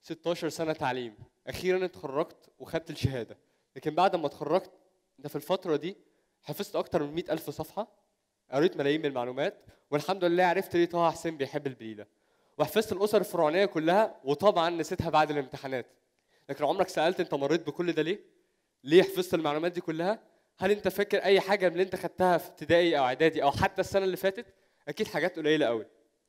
16 سنة تعليم، أخيراً اتخرجت وخدت الشهادة، لكن بعد ما اتخرجت ده في الفترة دي حفظت أكتر من 100,000 صفحة، قريت ملايين من المعلومات، والحمد لله عرفت ليه طه حسين بيحب البليلة، وحفظت الأسر الفرعونية كلها، وطبعاً نسيتها بعد الامتحانات. لكن عمرك سألت أنت مريت بكل ده ليه؟ ليه حفظت المعلومات دي كلها؟ هل أنت فاكر أي حاجة من اللي أنت خدتها في ابتدائي أو إعدادي أو حتى السنة اللي فاتت؟ أكيد حاجات قليلة قوي.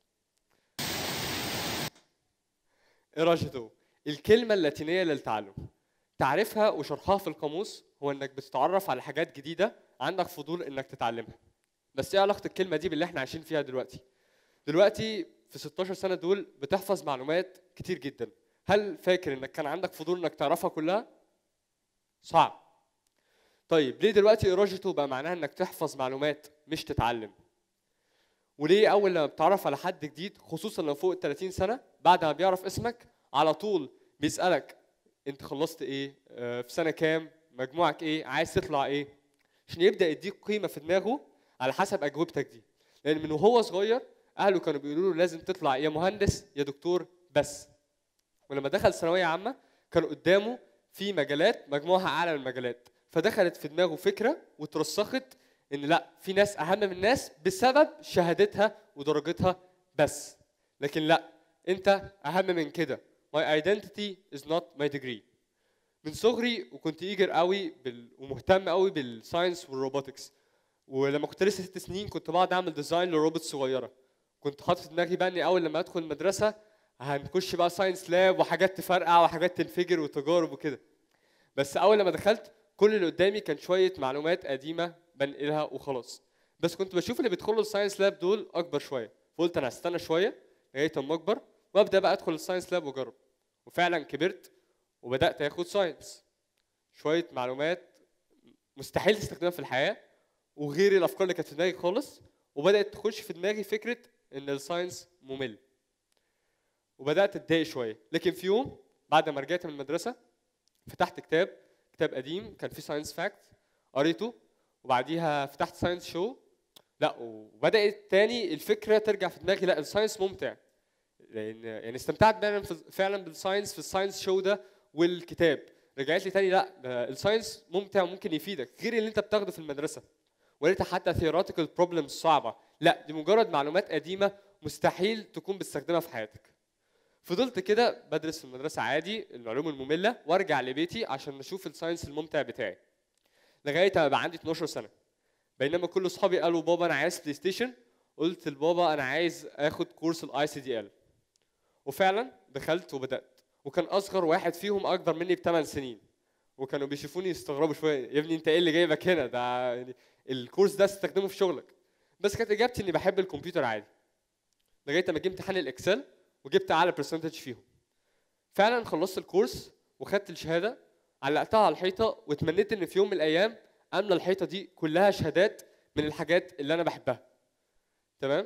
إراجيتو، الكلمة اللاتينية للتعلم. تعريفها وشرحها في القاموس هو إنك بتتعرف على حاجات جديدة عندك فضول إنك تتعلمها. بس إيه علاقة الكلمة دي باللي إحنا عايشين فيها دلوقتي؟ دلوقتي في 16 سنة دول بتحفظ معلومات كتير جدا. هل فاكر إنك كان عندك فضول إنك تعرفها كلها؟ صعب. طيب ليه دلوقتي إراجيتو بقى معناها إنك تحفظ معلومات مش تتعلم؟ وليه أول لما بتعرف على حد جديد خصوصا لو فوق ال 30 سنة بعد ما بيعرف اسمك على طول بيسألك أنت خلصت إيه؟ في سنة كام؟ مجموعك إيه؟ عايز تطلع إيه؟ عشان يبدأ يديك قيمة في دماغه على حسب أجوبتك دي. لأن من وهو صغير أهله كانوا بيقولوا له لازم تطلع يا مهندس يا دكتور بس. ولما دخل ثانوية عامة كان قدامه في مجالات مجموعها أعلى من المجالات، فدخلت في دماغه فكرة وترسخت إن لا، في ناس أهم من ناس بسبب شهادتها ودرجتها بس. لكن لا، أنت أهم من كده. My identity is not my degree. من صغري وكنت ايجر قوي ومهتم قوي بالساينس والروبوتكس. ولما كنت لسه 6 سنين كنت بقعد اعمل ديزاين لروبوت صغيره. كنت حاطط في دماغي بقى اني اول لما ادخل المدرسه هنخش بقى ساينس لاب وحاجات تفرقع وحاجات تنفجر وتجارب وكده. بس اول لما دخلت كل اللي قدامي كان شويه معلومات قديمه بنقلها وخلاص. بس كنت بشوف اللي بيدخلوا الساينس لاب دول اكبر شويه، فقلت انا هستنى شويه لغايه اما اكبر وابدا بقى ادخل الساينس لاب واجرب. وفعلا كبرت وبدات اخد ساينس، شويه معلومات مستحيل تستخدمها في الحياه وغير الافكار اللي كانت في دماغي خالص. وبدات تخش في دماغي فكره ان الساينس ممل وبدات اتضايق شويه. لكن في يوم بعد ما رجعت من المدرسه فتحت كتاب قديم كان فيه ساينس فاكت، قريته وبعديها فتحت ساينس شو. لا، وبدات تاني الفكره ترجع في دماغي، لا الساينس ممتع. لان يعني استمتعت فعلا بالساينس في الساينس شو ده والكتاب. رجعت لي تاني لا، الساينس ممتع وممكن يفيدك غير اللي انت بتاخده في المدرسه. ولقيتها حتى theoretical problems صعبه، لا دي مجرد معلومات قديمه مستحيل تكون بتستخدمها في حياتك. فضلت كده بدرس في المدرسه عادي العلوم الممله وارجع لبيتي عشان اشوف الساينس الممتع بتاعي لغايه ما بقى عندي 12 سنه. بينما كل اصحابي قالوا بابا انا عايز بلاي ستيشن، قلت لبابا انا عايز اخد كورس الاي سي دي ال. وفعلا دخلت وبدات، وكان اصغر واحد فيهم اكبر مني ب8 سنين، وكانوا بيشوفوني يستغربوا شويه، يا ابني انت ايه اللي جايبك هنا؟ ده يعني الكورس ده تستخدمه في شغلك. بس كانت اجابتي اني بحب الكمبيوتر عادي لغايه ما جه امتحان الاكسل وجبت اعلى برسنتج فيهم. فعلا خلصت الكورس وخدت الشهاده، علقتها على الحيطه واتمنيت ان في يوم من الايام املى الحيطه دي كلها شهادات من الحاجات اللي انا بحبها. تمام؟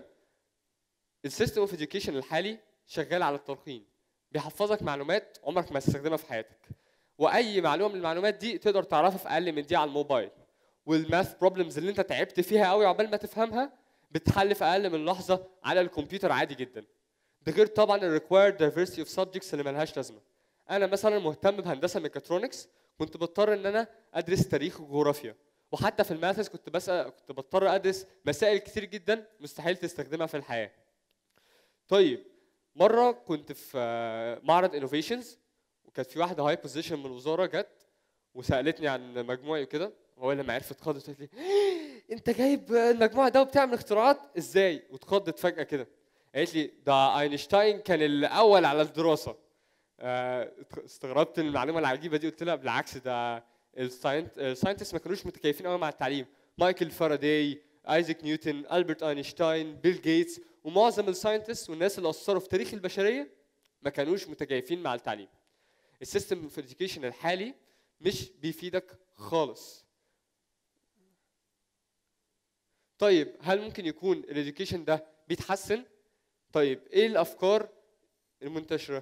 السيستم اوف اديوكيشن الحالي شغال على التلقين، بيحفظك معلومات عمرك ما هتستخدمها في حياتك، واي معلومه من المعلومات دي تقدر تعرفها في اقل من دي على الموبايل. والماث بروبلمز اللي انت تعبت فيها قوي عقبال ما تفهمها بتحل في اقل من لحظه على الكمبيوتر عادي جدا. ده غير طبعا الريكوايرد دايفرسيتي اوف سبجكتس اللي مالهاش لازمه. انا مثلا مهتم بهندسه ميكاترونكس، كنت بضطر ان انا ادرس تاريخ وجغرافيا، وحتى في الماثس كنت بضطر ادرس مسائل كتير جدا مستحيل تستخدمها في الحياه. طيب مره كنت في معرض انوفيشنز، وكانت في واحده هاي بوزيشن من الوزاره جت وسالتني عن مجموعي وكده. هو لما عرفت اتخضت قالت لي انت جايب المجموع ده وبتعمل اختراعات ازاي؟ واتخضت فجاه كده قالت لي ده اينشتاين كان الاول على الدراسه. استغربت المعلومه العجيبه دي، قلت لها بالعكس ده الساينتست ما كانوش متكيفين قوي مع التعليم. مايكل فاراداي، ايزاك نيوتن، البرت اينشتاين، بيل جيتس، ومعظم الساينتست والناس اللي اثروا في تاريخ البشريه ما كانوش متكيفين مع التعليم. السيستم في الاديوكيشن الحالي مش بيفيدك خالص. طيب هل ممكن يكون الاديوكيشن ده بيتحسن؟ طيب ايه الافكار المنتشره؟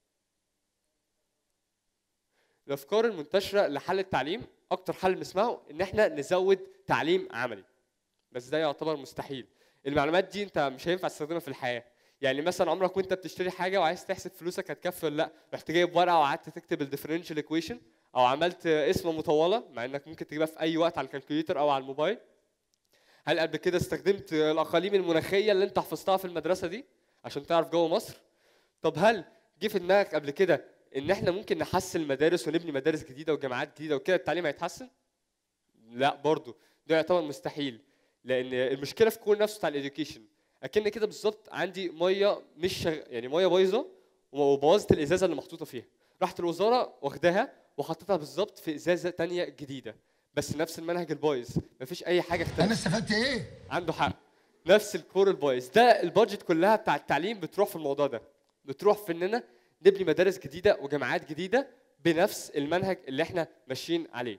الافكار المنتشره لحل التعليم اكتر حل بنسمعه ان احنا نزود تعليم عملي، بس ده يعتبر مستحيل. المعلومات دي انت مش هينفع تستخدمها في الحياه. يعني مثلا عمرك وانت بتشتري حاجه وعايز تحسب فلوسك هتكفي ولا لا، رحت جايب ورقه وقعدت تكتب الديفرنشال ايكويشن، او عملت اسم مطوله مع انك ممكن تجيبها في اي وقت على الكالكوليتر او على الموبايل؟ هل قبل كده استخدمت الاقاليم المناخيه اللي انت حفظتها في المدرسه دي عشان تعرف جو مصر؟ طب هل جه في دماغك قبل كده ان احنا ممكن نحسن المدارس ونبني مدارس جديده وجامعات جديده وكده التعليم هيتحسن؟ لا برضه، ده يعتبر مستحيل، لان المشكله في الكور نفسه بتاع الاديوكيشن. اكن كده بالظبط عندي ميه مش يعني ميه بايظه وبوظت الازازه اللي محطوطه فيها، راحت الوزاره واخداها وحطيتها بالظبط في ازازه ثانيه جديده، بس نفس المنهج البايظ، مفيش اي حاجه اختلفت. انا استفدت ايه؟ عنده حق، نفس الكور البايظ ده. البادجت كلها بتاع التعليم بتروح في الموضوع ده، بتروح في اننا نبني مدارس جديده وجامعات جديده بنفس المنهج اللي احنا ماشيين عليه.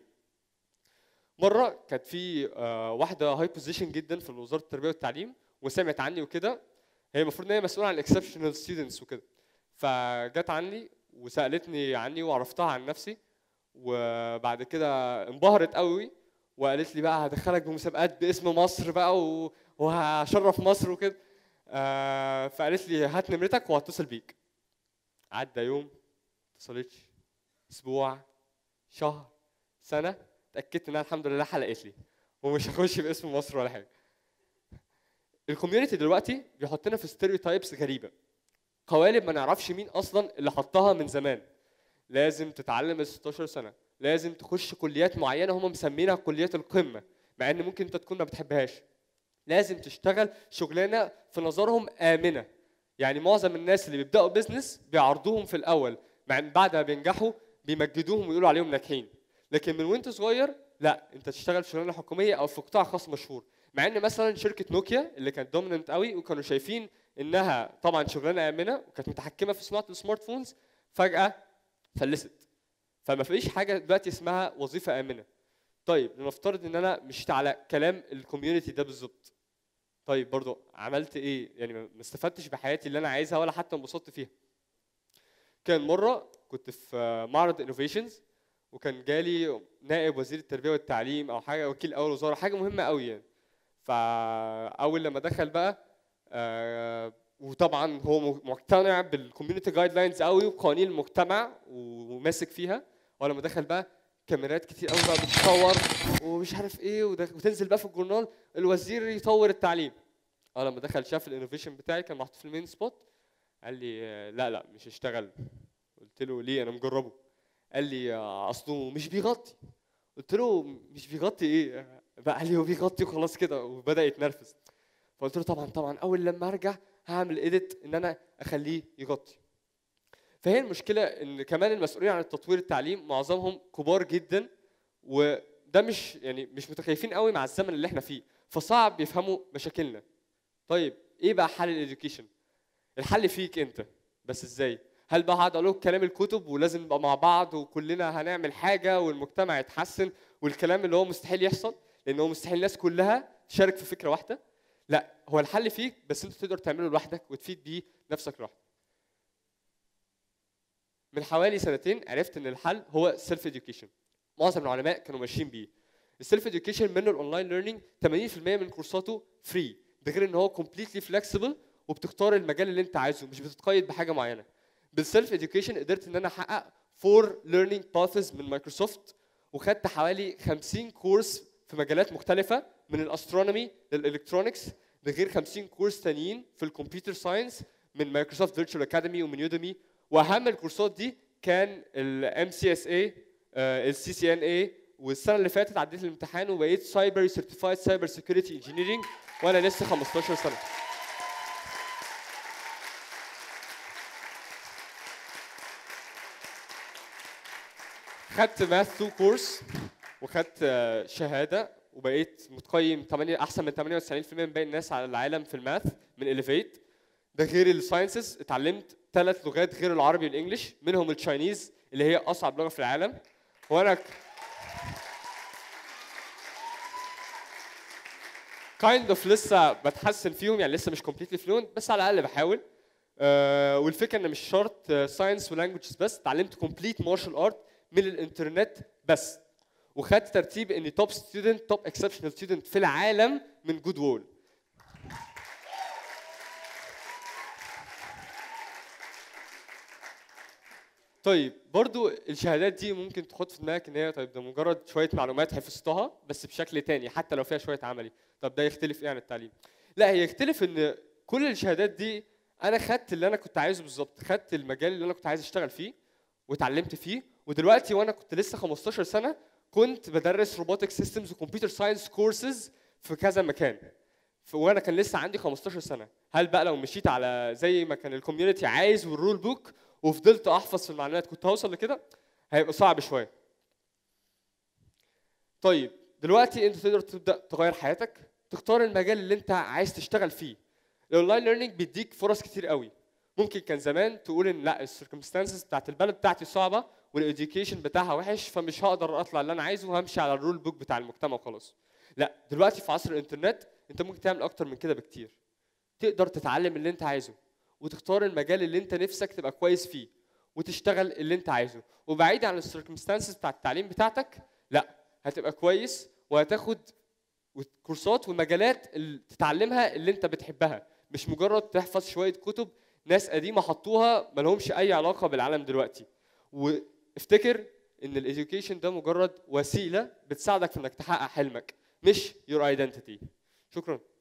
مره كانت في واحده هاي بوزيشن جدا في وزاره التربيه والتعليم وسمعت عني وكده، هي المفروض ان هي مسؤوله عن الاكسبشنال ستودنتس وكده، فجت عني وسالتني عني وعرفتها عن نفسي، وبعد كده انبهرت قوي وقالت لي بقى هدخلك بمسابقات باسم مصر بقى وهشرف مصر وكده. فقالت لي هات نمرتك وهتصل بيك. عدى يوم، اتصلتش، اسبوع، شهر، سنه، اتاكدت انها الحمد لله حلقت لي ومش هخش باسم مصر ولا حاجه. الكوميونتي دلوقتي بيحطنا في ستيريوتايبس غريبه، قوالب ما نعرفش مين اصلا اللي حطها من زمان. لازم تتعلم 16 سنه، لازم تخش كليات معينه هم مسمينها كليات القمه مع ان ممكن انت تكون ما بتحبهاش. لازم تشتغل شغلانه في نظرهم امنه، يعني معظم الناس اللي بيبداوا بيزنس بيعرضوهم في الاول، مع ان بعد ما بينجحوا بيمجدوهم ويقولوا عليهم ناجحين. لكن من وانت صغير لا، انت تشتغل في شغلانه حكوميه او في قطاع خاص مشهور. مع ان مثلا شركه نوكيا اللي كانت دوميننت قوي وكانوا شايفين انها طبعا شغلانه امنه وكانت متحكمه في صناعه السمارت فونز، فجاه فلست. فما فيش حاجه دلوقتي اسمها وظيفه امنه. طيب لنفترض ان انا مشيت على كلام الكوميونتي ده بالظبط، طيب برضه عملت ايه؟ يعني ما استفدتش بحياتي اللي انا عايزها ولا حتى انبسطت فيها. كان مره كنت في معرض انوفيشنز وكان جالي نائب وزير التربيه والتعليم او حاجه، وكيل اول وزاره، حاجه مهمه قوي يعني. فاول لما دخل بقى وطبعا هو مقتنع بالكوميونتي جايد لاينز قوي وقوانين المجتمع وماسك فيها، اول لما دخل بقى كاميرات كتير قوي بقى بتصور ومش عارف ايه وتنزل بقى في الجورنال الوزير يطور التعليم. اول لما دخل شاف الانوفيشن بتاعي كان محطوط في المين سبوت، قال لي لا لا مش هشتغل. قلت له ليه؟ انا مجربه. قال لي اصله مش بيغطي. قلت له مش بيغطي ايه؟ بقى قال لي هو بيغطي وخلاص كده، وبدا يتنرفز. فقلت له طبعا اول لما ارجع هعمل ايديت ان انا اخليه يغطي. فهي المشكله ان كمان المسؤولين عن التطوير التعليم معظمهم كبار جدا، وده مش متكيفين قوي مع الزمن اللي احنا فيه، فصعب يفهموا مشاكلنا. طيب ايه بقى حل الاديوكيشن؟ الحل فيك انت، بس ازاي؟ هل بقى هقعد اقول لكم كلام الكتب ولازم نبقى مع بعض وكلنا هنعمل حاجه والمجتمع يتحسن والكلام اللي هو مستحيل يحصل لان هو مستحيل الناس كلها تشارك في فكره واحده؟ لا، هو الحل فيك بس انت تقدر تعمله لوحدك وتفيد بيه نفسك لوحدك. من حوالي سنتين عرفت ان الحل هو سيلف اديوكيشن. معظم العلماء كانوا ماشيين بيه. السيلف اديوكيشن منه الاونلاين ليرنينج 80% من كورساته فري، ده غير ان هو كومبليتلي فلكسبل وبتختار المجال اللي انت عايزه، مش بتتقيد بحاجه معينه. بالسيلف اديوكيشن قدرت ان انا احقق 4 ليرنينج باثز من مايكروسوفت، وخدت حوالي 50 كورس في مجالات مختلفه من الاسترونومي للالكترونكس، ده غير 50 كورس تانيين في الكمبيوتر ساينس من مايكروسوفت فيرتشوال اكاديمي ومن يوديمي. واهم الكورسات دي كان الام سي اس اي، السي سي ان اي، والسنه اللي فاتت عديت الامتحان وبقيت سايبر سيرتيفايد سايبر سيكيورتي انجينيرنج وانا لسه 15 سنه. خدت ماث 2 كورس وخدت شهاده وبقيت متقيم احسن من 98% من باقي الناس على العالم في الماث من اليفيت. ده غير الساينسز، اتعلمت 3 لغات غير العربي والانجليش، منهم التشاينيز اللي هي اصعب لغه في العالم. وانا كايند اوف لسه بتحسن فيهم، يعني لسه مش كومبليتلي فلوينت بس على الاقل بحاول. والفكره ان مش شرط ساينس ولانجويجز بس، اتعلمت كومبليت مارشال ارت من الانترنت بس، وخدت ترتيب اني توب ستودنت توب اكسبشنال ستودنت في العالم من جود وول. طيب برضو الشهادات دي ممكن تحط في دماغك ان هي طيب ده مجرد شويه معلومات حفظتها بس بشكل تاني حتى لو فيها شويه عملي. طب ده يختلف ايه عن التعليم؟ لا، هي يختلف ان كل الشهادات دي انا خدت اللي انا كنت عايزه بالظبط، خدت المجال اللي انا كنت عايز اشتغل فيه واتعلمت فيه، ودلوقتي وانا كنت لسه 15 سنه كنت بدرس روبوتك سيستمز وكمبيوتر ساينس كورسز في كذا مكان. وانا كان لسه عندي 15 سنه. هل بقى لو مشيت على زي ما كان الكوميونتي عايز والرول بوك وفضلت احفظ في المعلومات كنت هوصل لكده؟ هيبقى صعب شويه. طيب دلوقتي انت تقدر تبدا تغير حياتك، تختار المجال اللي انت عايز تشتغل فيه. الاونلاين ليرنينج بيديك فرص كتير قوي. ممكن كان زمان تقول ان لا السيركمستانسز بتاعت البلد بتاعتي صعبه والاديوكيشن بتاعها وحش فمش هقدر اطلع اللي انا عايزه وهمشي على الرول بوك بتاع المجتمع وخلاص. لا، دلوقتي في عصر الانترنت انت ممكن تعمل اكتر من كده بكتير. تقدر تتعلم اللي انت عايزه وتختار المجال اللي انت نفسك تبقى كويس فيه وتشتغل اللي انت عايزه، وبعيد عن السيركمستانسز بتاع التعليم بتاعتك. لا، هتبقى كويس وهتاخد كورسات ومجالات اللي تتعلمها اللي انت بتحبها، مش مجرد تحفظ شويه كتب ناس قديمه حطوها ما لهمش اي علاقه بالعالم دلوقتي. وافتكر ان الاديوكيشن ده مجرد وسيله بتساعدك في انك تحقق حلمك مش your identity. شكرا.